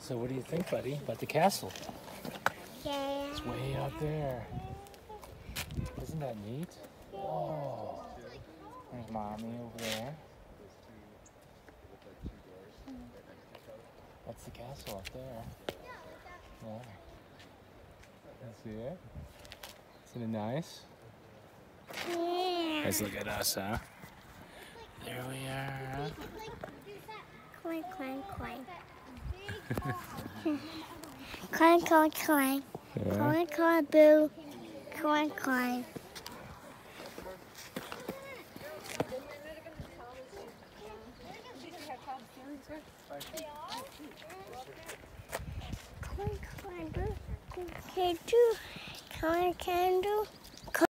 So what do you think, buddy, about the castle? Yeah. It's way out there. Isn't that neat? Oh, there's Mommy over there. That's the castle up there. Yeah. You see it? Isn't it nice? Yeah. Guys, look at us, huh? There we are. Coin, coin, coin. Coin, coin, coin. Yeah. Coin, coin, boo. Coin, coin. Coin, coin, boo. Can do. Coin, can do.